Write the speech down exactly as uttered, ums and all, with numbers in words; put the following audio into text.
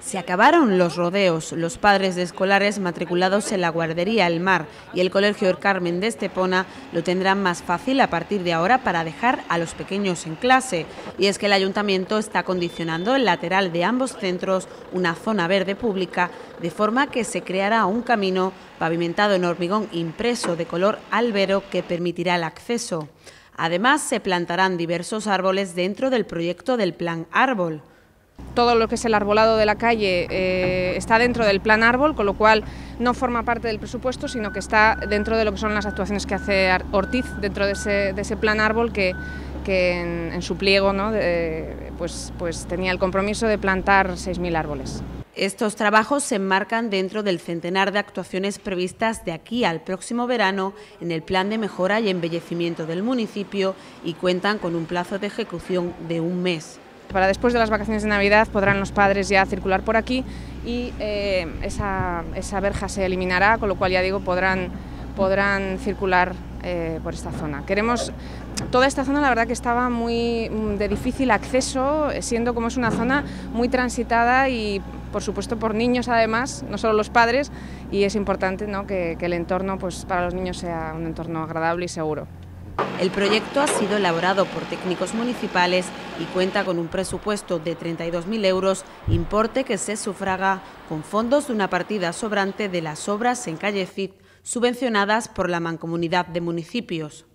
Se acabaron los rodeos. Los padres de escolares matriculados en la guardería El Mar y el Colegio El Carmen de Estepona lo tendrán más fácil a partir de ahora para dejar a los pequeños en clase. Y es que el ayuntamiento está acondicionando el lateral de ambos centros una zona verde pública, de forma que se creará un camino pavimentado en hormigón impreso de color albero que permitirá el acceso. Además, se plantarán diversos árboles dentro del proyecto del Plan Árbol. Todo lo que es el arbolado de la calle eh, está dentro del Plan Árbol, con lo cual no forma parte del presupuesto, sino que está dentro de lo que son las actuaciones que hace Ortiz dentro de ese, de ese Plan Árbol que, que en, en su pliego, ¿no?, de, pues, pues tenía el compromiso de plantar seis mil árboles. Estos trabajos se enmarcan dentro del centenar de actuaciones previstas de aquí al próximo verano en el Plan de Mejora y Embellecimiento del municipio y cuentan con un plazo de ejecución de un mes. Para después de las vacaciones de Navidad podrán los padres ya circular por aquí y eh, esa, esa verja se eliminará, con lo cual, ya digo, podrán, podrán circular eh, por esta zona. Queremos, toda esta zona la verdad que estaba muy de difícil acceso, siendo como es una zona muy transitada y por supuesto por niños además, no solo los padres, y es importante, ¿no?, que, que el entorno, pues, para los niños sea un entorno agradable y seguro. El proyecto ha sido elaborado por técnicos municipales y cuenta con un presupuesto de treinta y dos mil euros, importe que se sufraga con fondos de una partida sobrante de las obras en calle Cid, subvencionadas por la Mancomunidad de Municipios.